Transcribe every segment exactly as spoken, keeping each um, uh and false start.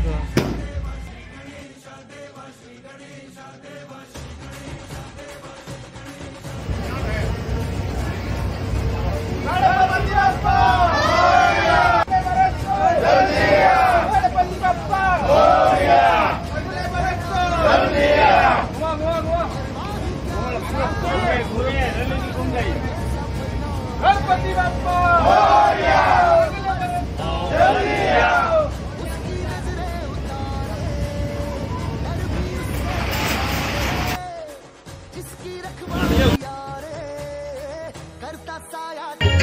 गणपति बप्पा जिसकी रखवाली करता साया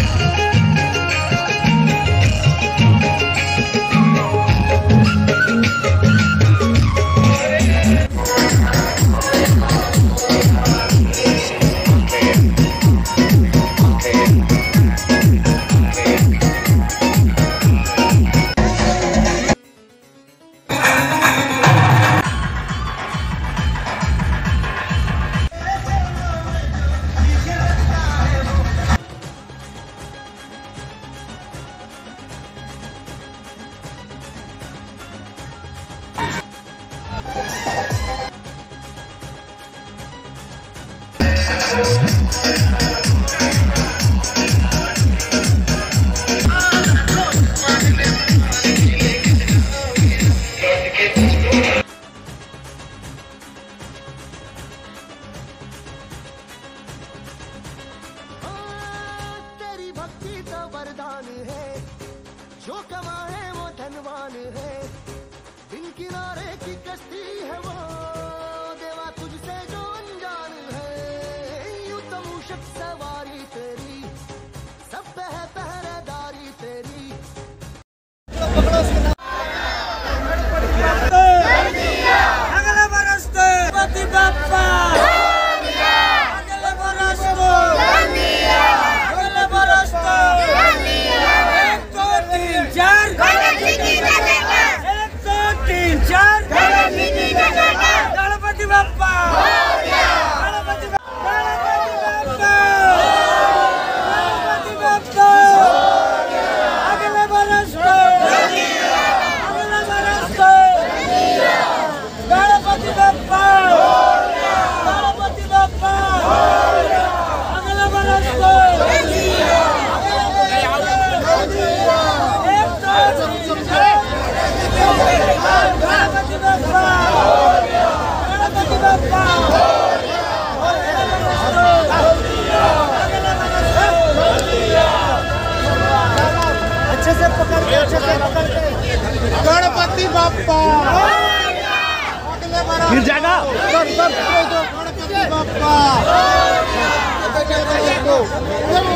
तेरी भक्ति तो वरदान है, जो कमाए वो धनवान है, बिन किनारे की कश्ती है वो देवा तुझसे जो अनजान है, यूं तो मूषक सवारी तेरी सब पे है पहरेदारी तेरी। अगले बरस तो गणपति बप्पा, अगले बरस तो अगले बरस तो एक दो तीन चार एक दो तीन चार गणपति बप्पा, गणपति बप्पा, गणपति बप्पा, अगले बरस तो अगले बरस तो गणपति बप्पा, गणपति बप्पा, अगले बरस तो गणपति बप्पा, गणपति बप्पा, अच्छे से पकड़ के अच्छे से पकड़ के गणपति बप्पा, गिर जाएगा गणपति बप्पा।